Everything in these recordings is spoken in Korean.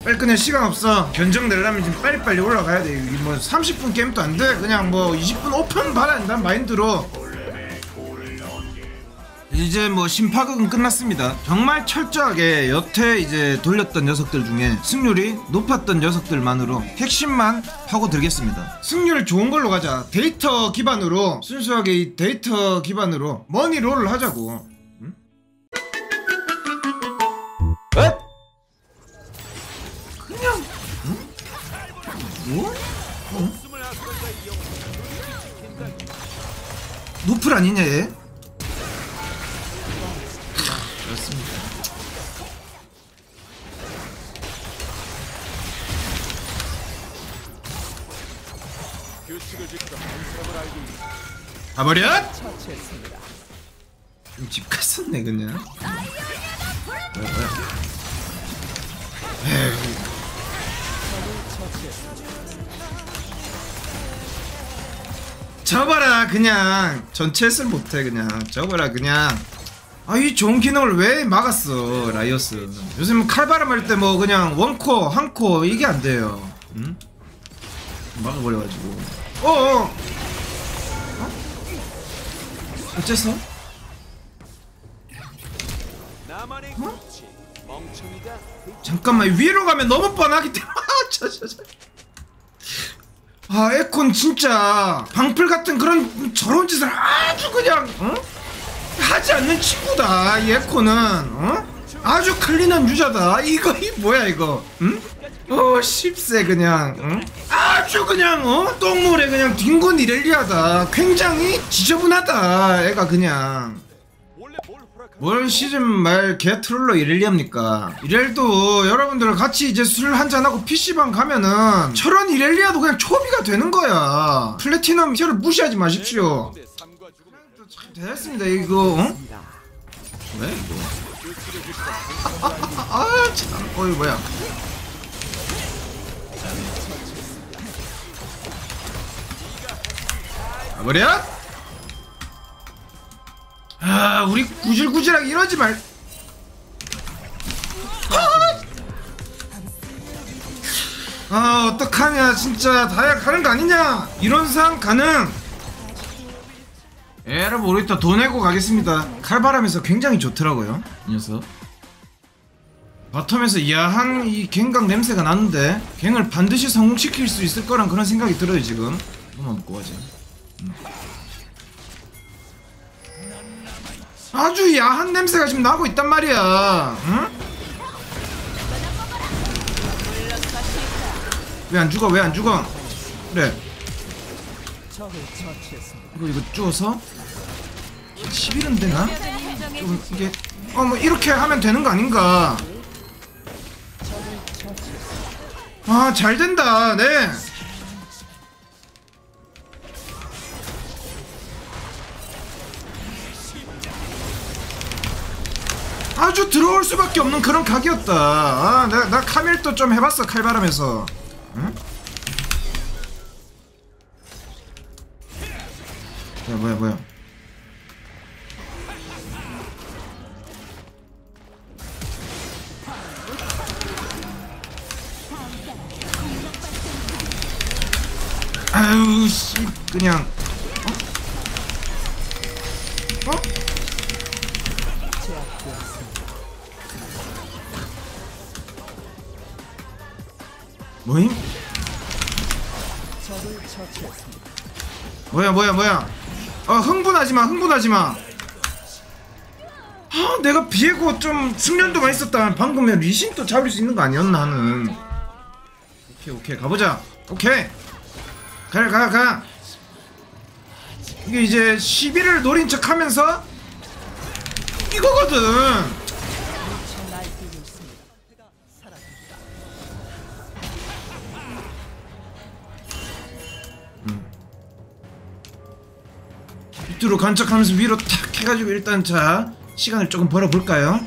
빨리 끝내. 시간 없어. 견적 내려면 지금 빨리빨리 올라가야 돼. 이게 뭐 30분 게임도 안 돼. 그냥 뭐 20분 오픈 받아야 된다는 마인드로. 이제 뭐 심파극은 끝났습니다. 정말 철저하게 여태 이제 돌렸던 녀석들 중에 승률이 높았던 녀석들만으로 핵심만 파고 들겠습니다. 승률 좋은 걸로 가자. 데이터 기반으로, 순수하게 이 데이터 기반으로 머니롤을 하자고. 응? 그냥 응? 뭐? 응? 노플 아니냐 얘? 그렇습니다. 가버려! 집 갔었네 그냥. 뭐야. 에이. 접어라 그냥. 전체 을 못해 그냥. 접어라 그냥. 아, 이 좋은 기능을 왜 막았어 라이어스. 요즘 칼바람 할 때 뭐 그냥 원코 한코 이게 안 돼요. 응? 막아버려가지고. 어어. 어? 어째서? 어? 잠깐만, 위로 가면 너무 뻔하기 때문에. 아, 에콘 진짜 방풀 같은 그런 저런 짓을 아주 그냥 어? 하지 않는 친구다. 이 에코는 어? 아주 클린한 유저다. 이거 이 뭐야 이거? 응? 10세 그냥 응? 아주 그냥 똥물에 그냥 뒹군 이렐리아다. 굉장히 지저분하다 애가 그냥. 뭘 시즌 말 개트롤러 이렐리아입니까? 이렐도 여러분들 같이 이제 술 한잔하고 PC방 가면은 저런 이렐리아도 그냥 초비가 되는 거야. 플래티넘 티어를 무시하지 마십시오. 참 됐습니다 이거. 어? 왜 이거? 아 참. 어이 뭐야? 뭐야? 아, 우리 구질구질하게 이러지 말. 아, 어떡하냐 진짜. 다이아 가는 거 아니냐. 이런 상황 가능. 여러분 우리 또 돈 내고 가겠습니다. 칼바람에서 굉장히 좋더라고요 이 녀석. 바텀에서 야한 이 갱각 냄새가 나는데 갱을 반드시 성공시킬 수 있을 거란 그런 생각이 들어요 지금. 너무 먹고 가자. 아주 야한 냄새가 지금 나고 있단 말이야. 응? 왜 안 죽어? 왜 안 죽어? 그래. 이거 쪼어서 11은 되나? 좀 이게 뭐 이렇게 하면 되는 거 아닌가? 아, 잘 된다. 네. 아주 들어올 수밖에 없는 그런 각이었다. 아, 나 카밀도 좀 해봤어 칼바람에서. 응? 뭐야. 아유 씨 그냥. 어? 뭐임? 뭐야. 흥분하지마. 아, 내가 비에고 좀 숙련도 많이 썼다. 방금 리신도 잡을 수 있는 거 아니었나 하는. 오케이 가보자. 오케이 가. 이게 이제 11을 노린 척 하면서 이거거든. 밑으로 간척하면서 위로 탁 해가지고 일단 자 시간을 조금 벌어볼까요?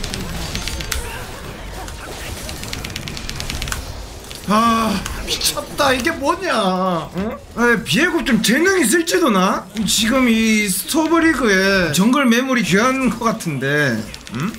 아 미쳤다. 없다. 이게 뭐냐? 응? 비에고 좀 재능 있을지도 나? 지금 이 스토브리그에 정글 매물이 귀한 것 같은데. 응?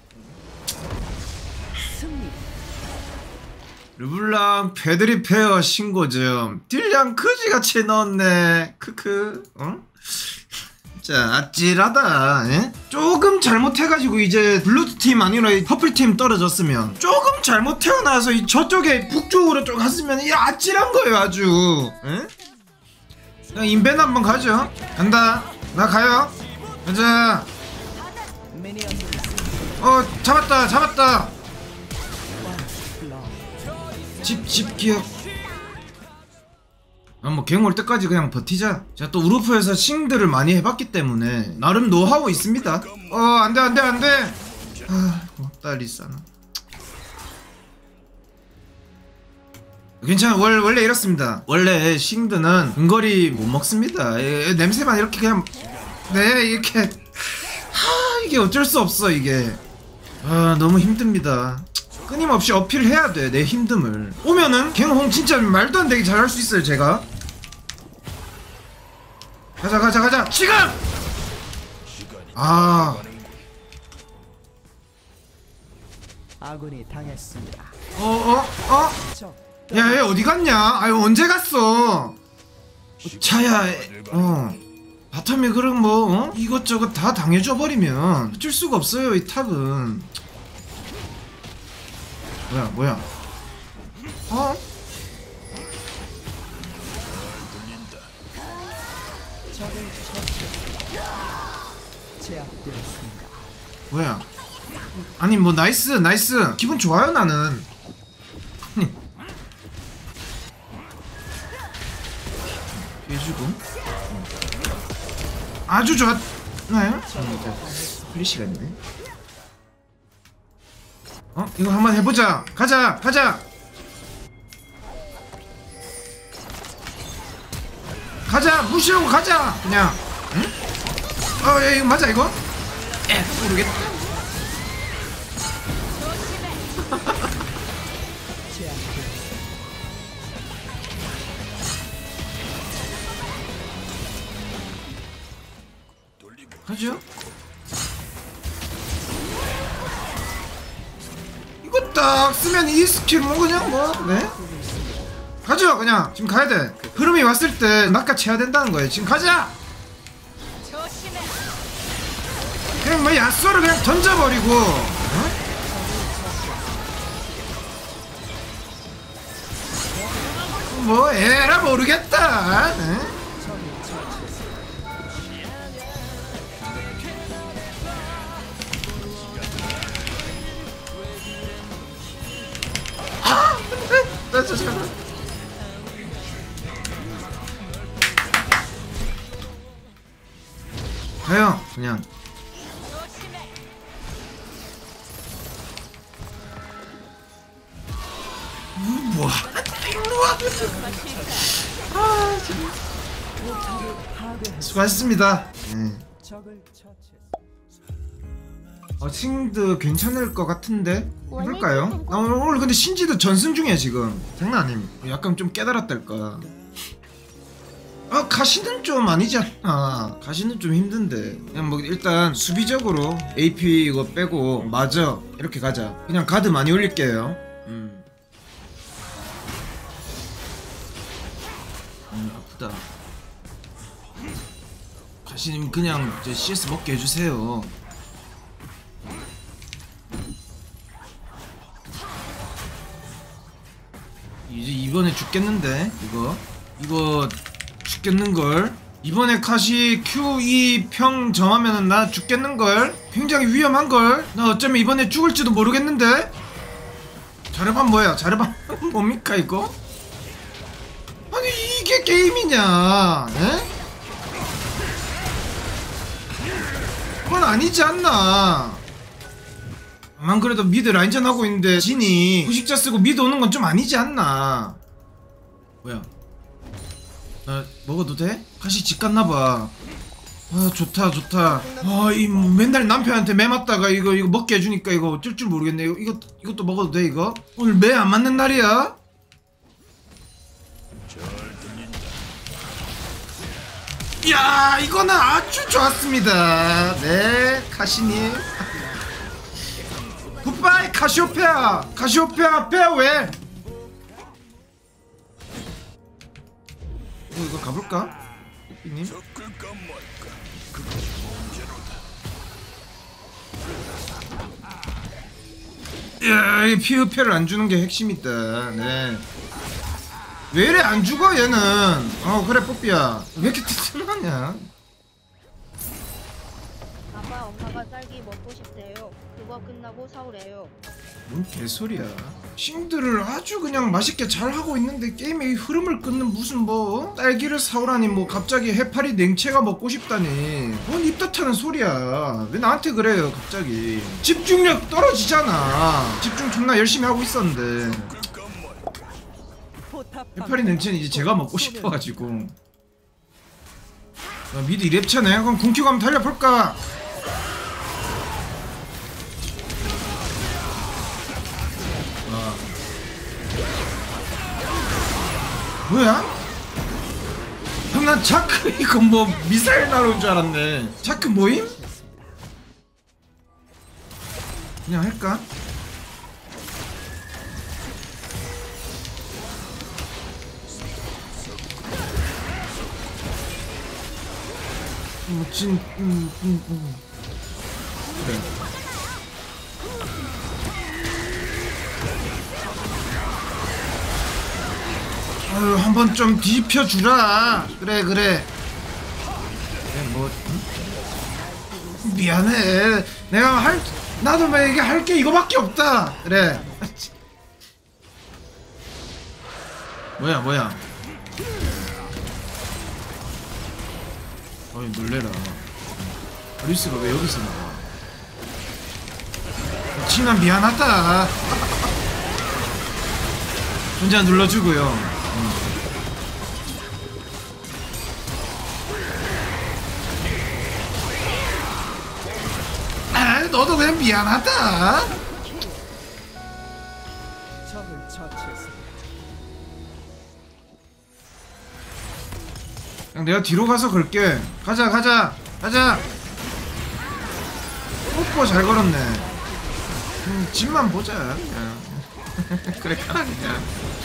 르블랑 패드립 페어 신고점 딜량 그지같이 넣었네. 크크. 응? 자, 아찔하다. 예? 조금 잘못해가지고 이제 블루팀 아니라 퍼플팀 떨어졌으면, 조금 잘못 태어나서 저쪽에 북쪽으로 좀 갔으면 이 아찔한 거예요 아주. 예? 그냥 인벤 한번 가죠. 간다. 나 가요. 가자. 잡았다. 집 기억. 뭐 갱 올 때까지 그냥 버티자. 제가 또 우르프에서 싱들을 많이 해봤기 때문에 나름 노하우 있습니다. 안돼. 딸이 싸나. 괜찮아. 원래 이렇습니다. 원래 싱드는 근거리 못 먹습니다. 냄새만 이렇게 그냥 이렇게 이게 어쩔 수 없어. 이게 너무 힘듭니다. 끊임없이 어필해야 돼, 내 힘듦을. 오면은 갱홍 진짜 말도 안 되게 잘할 수 있어요 제가. 가자 지금! 아군이 당했습니다. 야, 얘 어디 갔냐? 언제 갔어? 차야. 바텀이 그럼 뭐 이것저것 다 당해줘 버리면 어쩔 수가 없어요 이 탑은. 뭐야? 제압되었습니다. 뭐야? 아니 뭐 나이스 기분 좋아요 나는. 해주고 아주 좋았나요? 플리시가 있네. 이거 한번 해보자. 가자. 무시하고 가자 그냥. 응? 야, 이거 맞아 이거? 모르겠다. 가죠. 이거 딱 쓰면 이 스킬 뭐 그냥 가죠. 그냥 지금 가야 돼. 흐름이 왔을 때 낚아채야 된다는 거예요. 지금 가자. 그냥 뭐 야쏘를 그냥 던져버리고. 에라 모르겠다. 나 진짜 가요 그냥. 수고하셨습니다. 칭드 괜찮을 것 같은데 해볼까요? 나 오늘 근데 신지도 전승 중이야 지금. 장난 아님. 약간 좀 깨달았달까. 가시는 좀 아니지 않나. 가시는 좀 힘든데 그냥 뭐 일단 수비적으로 AP 이거 빼고 마저 이렇게 가자. 그냥 가드 많이 올릴게요. 아프다. 가시님 그냥 이제 CS 먹게 해주세요. 이제 이번에 죽겠는데 이거 죽겠는걸. 이번에 카시 Q2 평 점하면은 나 죽겠는걸. 굉장히 위험한걸. 나 어쩌면 이번에 죽을지도 모르겠는데. 자르반 뭐야? 자르반 뭡니까 이거? 아니 이게 게임이냐? 에? 그건 아니지 않나. 안 그래도 미드 라인전 하고 있는데 진이 후식자 쓰고 미드 오는 건 좀 아니지 않나. 뭐야? 나 먹어도 돼? 카시 집 갔나봐. 좋다. 이 맨날 남편한테 매 맞다가 이거 먹게 해주니까 이거 어쩔 줄 모르겠네. 이것도 먹어도 돼 이거? 오늘 매 안 맞는 날이야? 야, 이거는 아주 좋았습니다. 네, 카시님. 굿바이 카시오페아. 카시오페아 페어웰. 이거 가볼까? 뽀삐님. 야, 이 피흡패를 안 주는 게 핵심이다. 네. 왜 이래 안 죽어 얘는? 그래 뽀삐야. 왜 이렇게 튼튼하냐? 아빠 엄마가 딸기 먹고 싶대요. 그거 끝나고 사오래요. 뭔 개소리야. 싱들을 아주 그냥 맛있게 잘 하고 있는데 게임의 흐름을 끊는 무슨 뭐 딸기를 사오라니 뭐 갑자기 해파리 냉채가 먹고 싶다니 뭔 입덧하는 소리야. 왜 나한테 그래요 갑자기. 집중력 떨어지잖아. 집중 존나 열심히 하고 있었는데 해파리 냉채는 이제 제가 먹고 싶어가지고. 미드 2렙차네. 그럼 궁큐 가면 달려볼까? 뭐야? 형, 난 자크 이거 뭐 미사일 날아온 줄 알았네. 자크 모임? 그냥 할까? 그래. 아유, 한번 좀 뒤집혀주라. 그래 뭐 미안해. 내가 나도 만약에 할 게 이거밖에 없다. 그래. 뭐야 어이, 놀래라. 브리스가 왜 여기서 나와? 친아 미안하다. 혼자 눌러주고요. 너도 그냥 미안하다. 그냥 내가 뒤로 가서 걸게. 가자. 뽀뽀 잘 걸었네. 집만 보자. 그냥. 그래 그냥.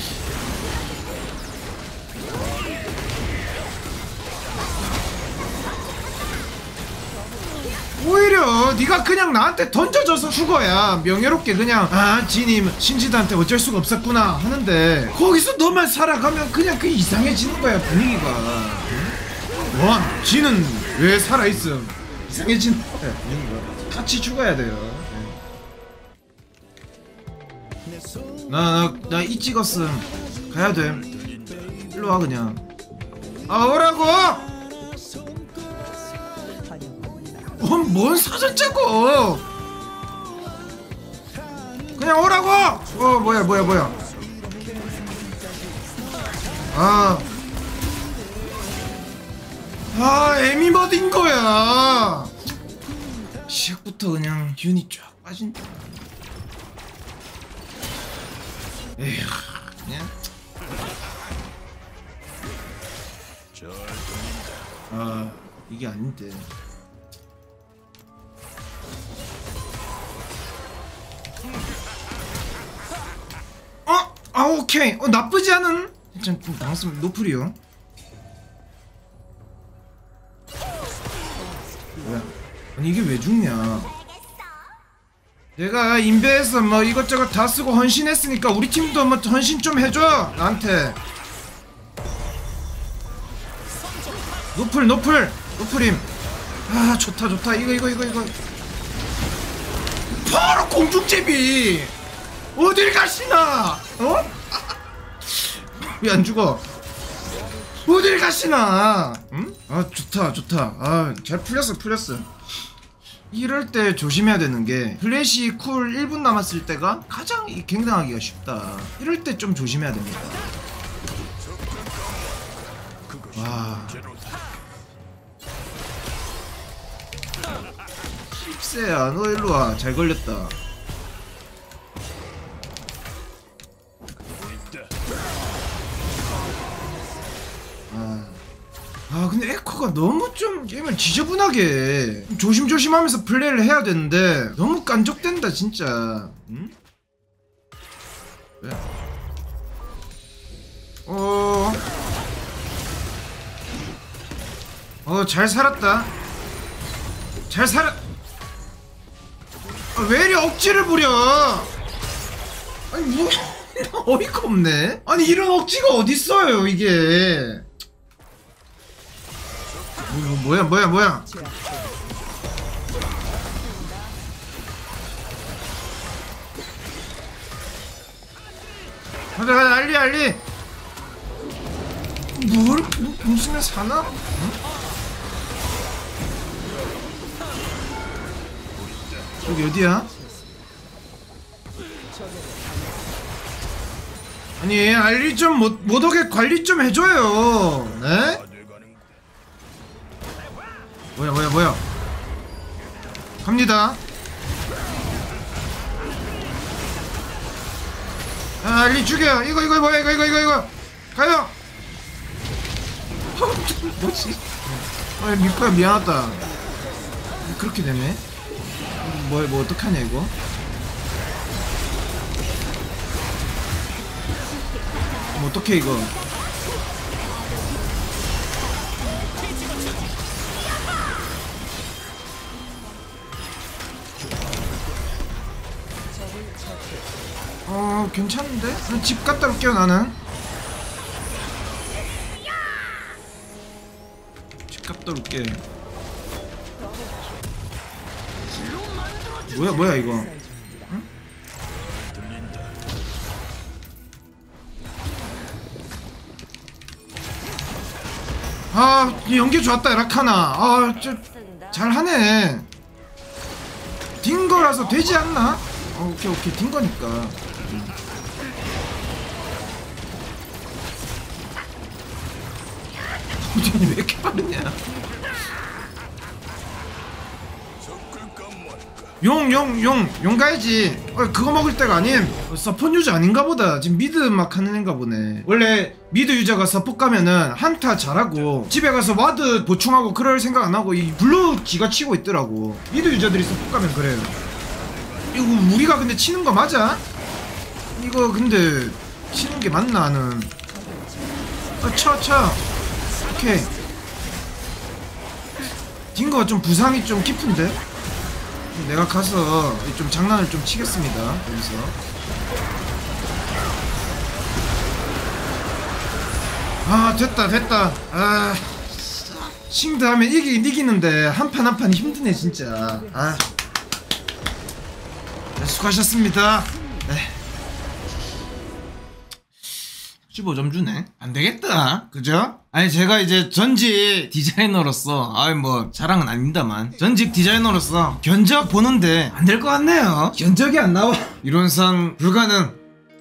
오히려 네가 그냥 나한테 던져져서 죽어야 명예롭게 그냥 지님 신지드한테 어쩔 수가 없었구나 하는데 거기서 너만 살아가면 그냥 그 이상해지는 거야 분위기가. 와, 지는 왜 살아있음? 이상해지는 거야 분위기가. 같이 죽어야 돼요. 나 이 찍었음. 가야 돼. 일로 와 그냥. 오라고. 뭔 사전 짜고. 그냥 오라고. 뭐야. 에미머드인 거야. 시작부터 그냥 기운이 쫙 빠진다. 에휴, 그냥. 이게 아닌데. 오케이. 나쁘지 않은. 좀 당했으면 노플이요. 뭐야? 아니 이게 왜 죽냐? 내가 인베에서 뭐 이것저것 다 쓰고 헌신했으니까 우리 팀도 뭐 헌신 좀 해줘 나한테. 노플임. 좋다. 이거. 바로 공중제비. 어딜 가시나? 왜 안 죽어? 어딜 가시나? 응? 좋다. 잘 풀렸어. 이럴 때 조심해야 되는 게 플래시 쿨 1분 남았을 때가 가장 갱당하기가 쉽다. 이럴 때 좀 조심해야 됩니다. 와. 십세야, 너 일로 와. 잘 걸렸다. 근데 에코 랭커가 너무 좀 게임을 지저분하게 해. 조심조심하면서 플레이를 해야 되는데 너무 깐족된다 진짜. 응? 왜? 잘 살았다. 잘 살아. 왜 이리 억지를 부려? 아니 뭐 어이가 없네. 아니 이런 억지가 어딨어요 이게. 뭐야. 가자 알리. 뭘 무슨 사나? 응? 여기 어디야? 아니 알리 좀 못오게 관리 좀 해줘요. 네? 뭐야 갑니다. 알리 죽여. 이거 뭐야 이거 가요. 뭐지? 미코야 미안하다. 그렇게 되네. 뭐 어떡하냐 이거. 뭐 어떡해 이거. 괜찮은데? 집 갔다 올게요 나는. 집 갔다 올게. 뭐야 이거. 응? 연기 좋았다 라카나. 잘하네. 딩거라서 되지 않나? 오케이 딩거니까. 왜 이렇게 빠르냐. 용 가야지. 그거 먹을 때가 아님. 서폿 유저 아닌가 보다. 지금 미드 막 하는 애인가 보네. 원래 미드 유저가 서폿 가면은 한타 잘하고 집에 가서 와드 보충하고 그럴 생각 안 하고 이 블루 기가 치고 있더라고. 미드 유저들이 서폿 가면 그래요. 이거 우리가 근데 치는 거 맞아? 이거 근데 치는 게 맞나 나는. 쳐. 오케이. 딩거가 좀 부상이 좀 깊은데? 내가 가서 좀 장난을 좀 치겠습니다. 여기서. 됐다. 싱드 하면 이기는데 한 판 힘드네 진짜. 수고하셨습니다. 네. 15점 주네. 안 되겠다. 그죠? 아니 제가 이제 전직 디자이너로서 뭐 자랑은 아닙니다만 전직 디자이너로서 견적 보는데 안 될 것 같네요. 견적이 안 나와. 이론상 불가능.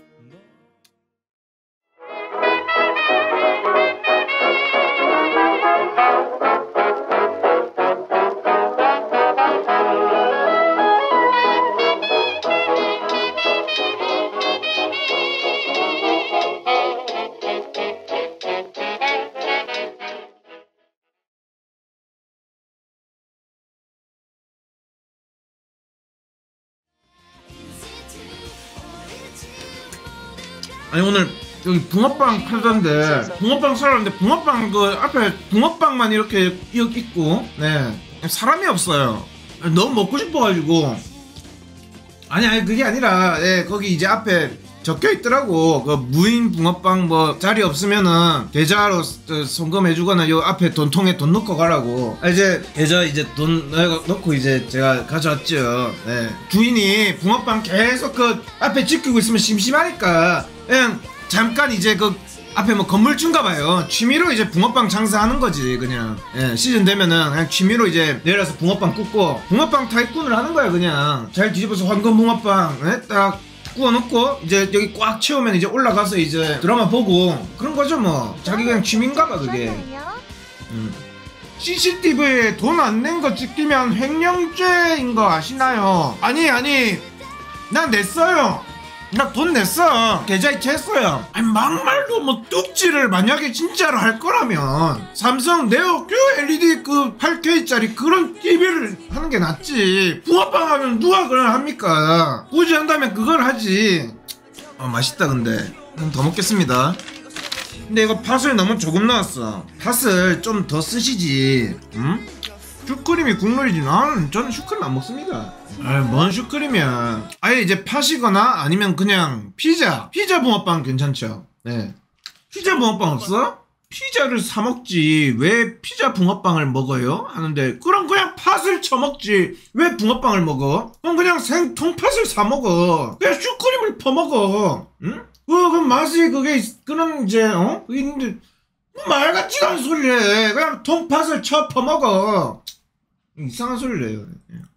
아니 오늘 여기 붕어빵 팔던데 붕어빵 사러는데 붕어빵 그 앞에 붕어빵만 이렇게 있고 네 사람이 없어요. 너무 먹고 싶어가지고. 아니 그게 아니라 거기 이제 앞에 적혀있더라고. 그 무인 붕어빵 뭐 자리 없으면은 계좌로 송금해주거나 요 앞에 돈통에 돈 넣고 가라고. 이제 계좌 이제 돈 넣고 이제 제가 가져왔죠. 주인이 붕어빵 계속 그 앞에 지키고 있으면 심심하니까 그냥 잠깐 이제 그 앞에 뭐 건물주인가봐요. 취미로 이제 붕어빵 장사하는 거지 그냥. 시즌 되면은 그냥 취미로 이제 내려서 붕어빵 굽고 붕어빵 타이쿤을 하는 거야. 그냥 잘 뒤집어서 황금 붕어빵 딱 구워놓고 이제 여기 꽉 채우면 이제 올라가서 이제 드라마 보고 그런 거죠 뭐. 자기 그냥 취미인가봐 그게. CCTV에 돈 안 낸 거 찍히면 횡령죄인 거 아시나요? 아니 난 냈어요. 나 돈 냈어. 계좌이체 했어요. 아니 막말로 뭐 뚝지를 만약에 진짜로 할 거라면 삼성 네오 QLED 그 8K짜리 그런 TV를 하는 게 낫지. 붕어빵 하면 누가 그걸 합니까? 굳이 한다면 그걸 하지. 맛있다. 근데 더 먹겠습니다. 근데 이거 팥을 너무 조금 넣었어. 팥을 좀 더 쓰시지. 응? 슈크림이 국룰이지. 저는 슈크림 안 먹습니다. 뭔 슈크림이야. 아예 이제 팥이거나 아니면 그냥 피자 붕어빵 괜찮죠. 네. 피자 붕어빵 없어? 피자를 사 먹지 왜 피자 붕어빵을 먹어요? 하는데 그럼 그냥 팥을 쳐먹지 왜 붕어빵을 먹어? 그럼 그냥 생통팥을 사 먹어. 그냥 슈크림을 퍼먹어. 응? 그 맛이 그게 그럼 이제 그게 있는데 말 같지가 않은 소리를 해. 그냥 통팥을 쳐 퍼먹어. 이상한 소리를 해요.